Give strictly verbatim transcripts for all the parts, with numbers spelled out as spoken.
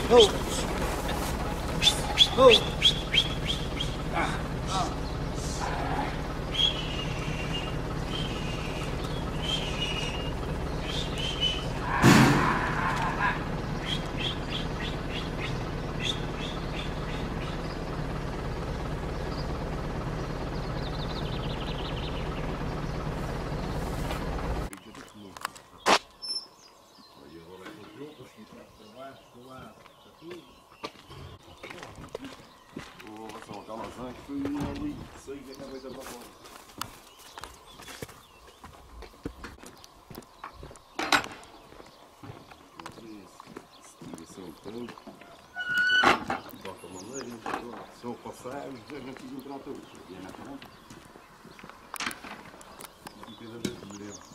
Oh. Oh. Se eu passar, já não fiz entrar todos. E é na frente. Não fica da vez de ver.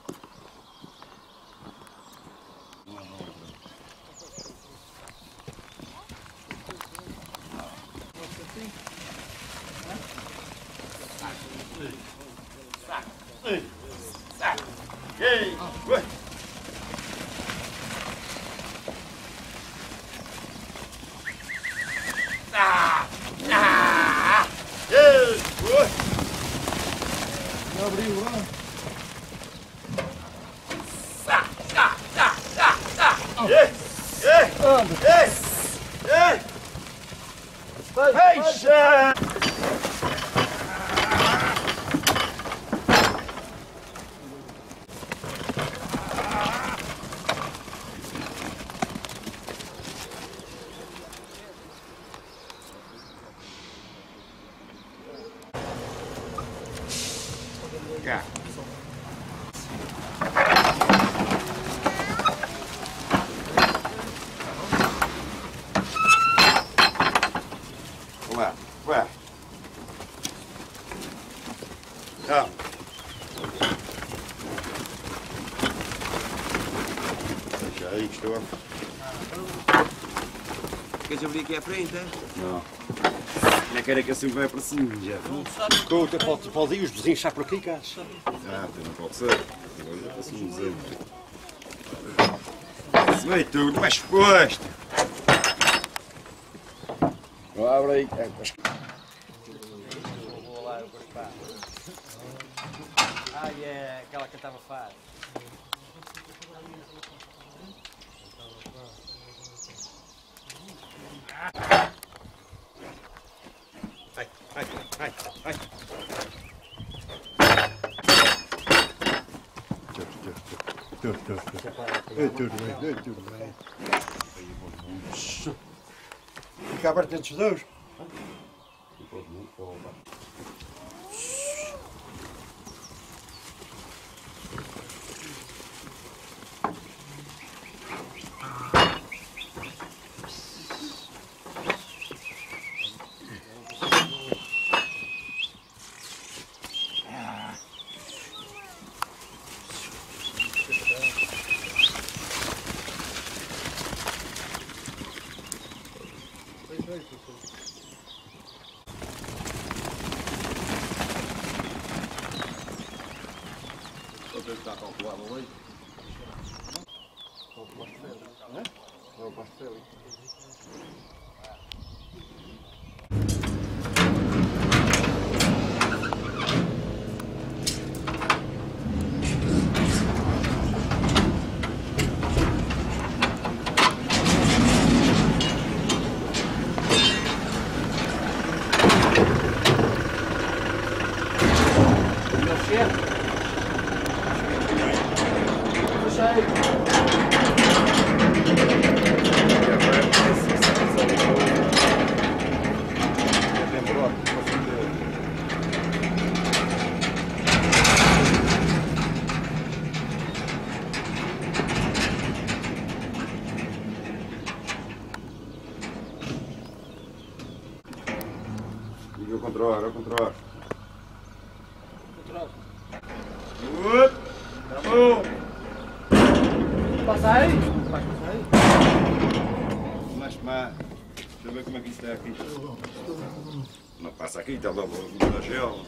Não é não. Ei! Ei! Ué! Ah! Ah! Ei! Ué! Não abriu, não? Sa! Sa! Sa! Sa! Sa! Ei! Ei! Ei! Ei! Eixa! Cá. Ué, ué. Tá. Deixa aí, estou. Queres abrir aqui à frente, é? Não. Minha cara que assim vai para cima, já. Estou, pode, pode ir os vizinhos já por aqui, cá. Ah, não pode ser. Agora já assim dizer. Se vai tudo, mais exposto. Abre aí. Vou lá, eu vou estar. Ah, é aquela que estava fácil. Ai, ai, ai, ai. Tudo, tudo, tudo. Tudo bem, tudo bem. Fica aberto entre os dois. Você está calculado ali? Não, posso ser ali. Liga o controle, o controle. Controle. Good. Tá bom. Passa aí? Vai passar aí? Mas, mas, deixa eu ver como é que isso está aqui. Não passa aqui, está logo na gel.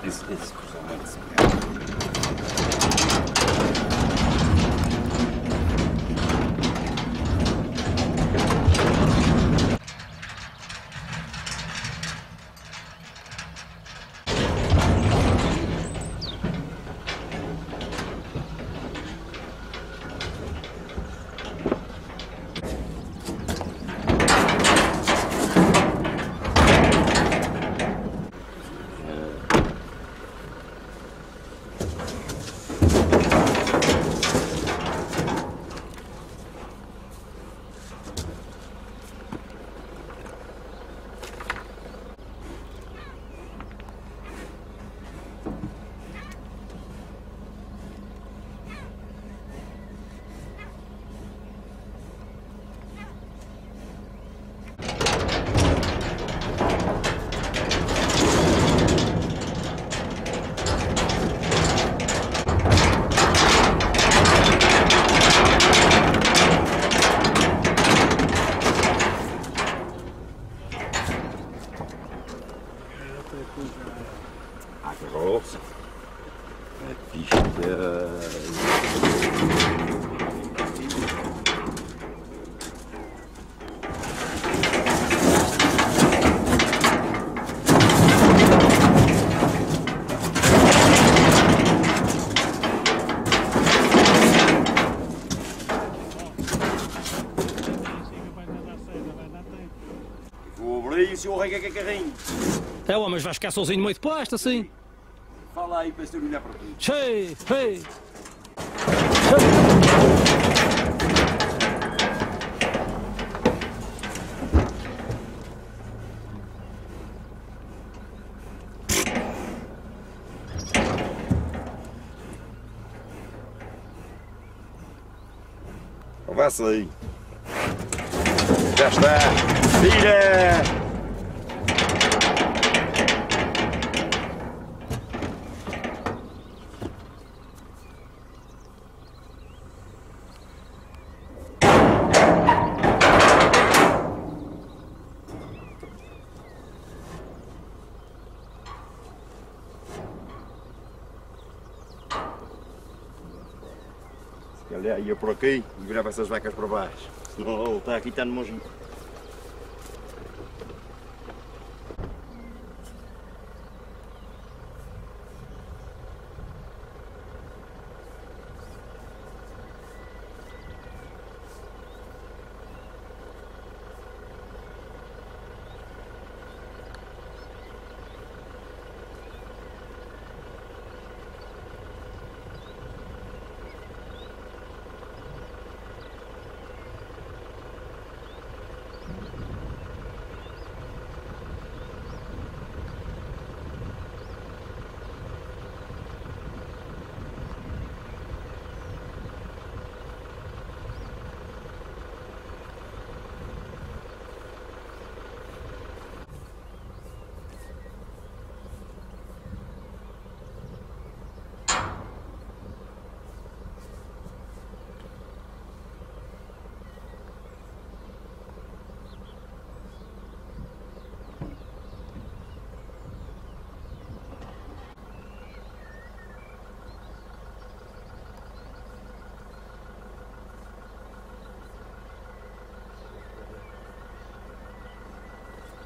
Esse, esse cruzamento se perde. A grossa. Fichte. Vou abrir e o senhor rega que é carrinho. É, ó, mas vais ficar sozinho no meio de pasta, assim. Fala aí para se olhar para ti. Cheio, cheio. Avança aí. Já está. Tira! Se calhar ia por aqui e virava essas vacas para baixo. Senão ele está aqui, está no monjinho.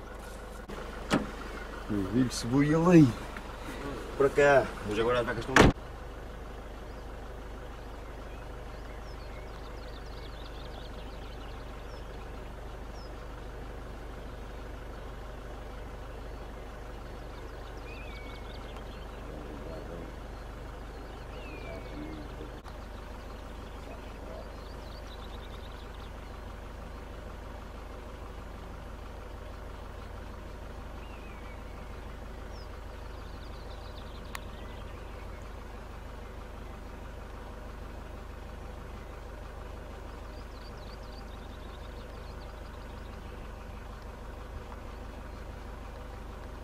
O vídeo se voe ali. Para cá. Mas agora as vacas estão